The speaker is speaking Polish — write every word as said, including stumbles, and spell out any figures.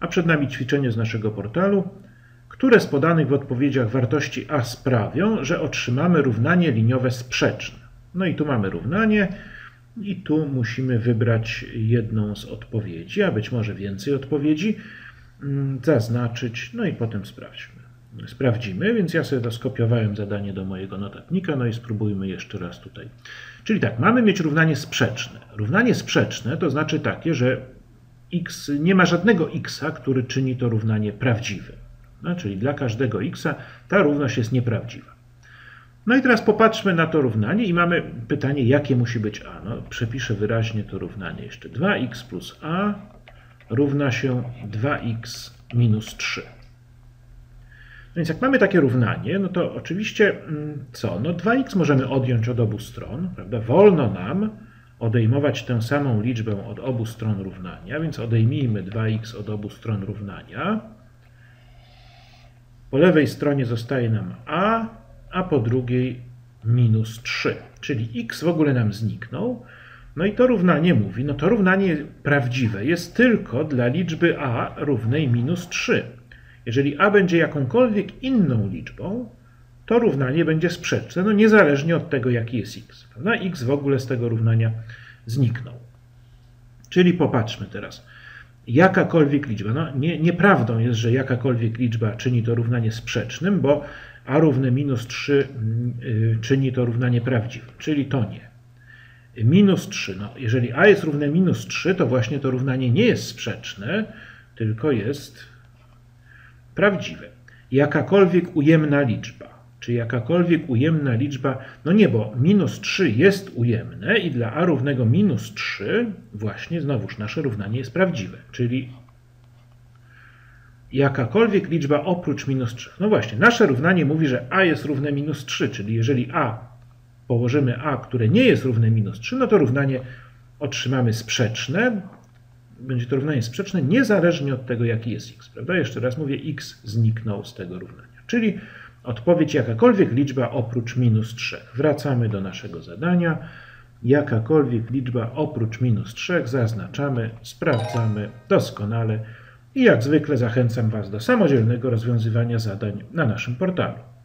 a przed nami ćwiczenie z naszego portalu, które z podanych w odpowiedziach wartości a sprawią, że otrzymamy równanie liniowe sprzeczne. No i tu mamy równanie i tu musimy wybrać jedną z odpowiedzi, a być może więcej odpowiedzi, zaznaczyć, no i potem sprawdźmy. Sprawdzimy, więc ja sobie to skopiowałem zadanie do mojego notatnika, no i spróbujmy jeszcze raz tutaj. Czyli tak, mamy mieć równanie sprzeczne. Równanie sprzeczne to znaczy takie, że x, nie ma żadnego x, który czyni to równanie prawdziwe. No, czyli dla każdego x ta równość jest nieprawdziwa. No i teraz popatrzmy na to równanie i mamy pytanie, jakie musi być a. No, przepiszę wyraźnie to równanie jeszcze. dwa x plus a równa się dwa x minus trzy. No więc jak mamy takie równanie, no to oczywiście co? No dwa x możemy odjąć od obu stron, prawda? Wolno nam odejmować tę samą liczbę od obu stron równania, więc odejmijmy dwa x od obu stron równania. Po lewej stronie zostaje nam a, a po drugiej minus trzy, czyli x w ogóle nam zniknął. No i to równanie mówi, no to równanie prawdziwe jest tylko dla liczby a równej minus trzy. Jeżeli a będzie jakąkolwiek inną liczbą, to równanie będzie sprzeczne, no niezależnie od tego, jaki jest x. Prawda? X w ogóle z tego równania zniknął. Czyli popatrzmy teraz. Jakakolwiek liczba, no nie, nieprawdą jest, że jakakolwiek liczba czyni to równanie sprzecznym, bo a równe minus trzy yy, czyni to równanie prawdziwym, czyli to nie. Minus trzy, no jeżeli a jest równe minus trzy, to właśnie to równanie nie jest sprzeczne, tylko jest prawdziwe. Jakakolwiek ujemna liczba, czy jakakolwiek ujemna liczba, no nie, bo minus trzy jest ujemne i dla a równego minus trzy właśnie znowuż nasze równanie jest prawdziwe, czyli jakakolwiek liczba oprócz minus trzy. No właśnie, nasze równanie mówi, że a jest równe minus trzy, czyli jeżeli a położymy a, które nie jest równe minus trzy, no to równanie otrzymamy sprzeczne. Będzie to równanie sprzeczne niezależnie od tego, jaki jest x. Prawda? Jeszcze raz mówię, x zniknął z tego równania. Czyli odpowiedź jakakolwiek liczba oprócz minus trzy. Wracamy do naszego zadania. Jakakolwiek liczba oprócz minus trzy zaznaczamy, sprawdzamy doskonale i jak zwykle zachęcam Was do samodzielnego rozwiązywania zadań na naszym portalu.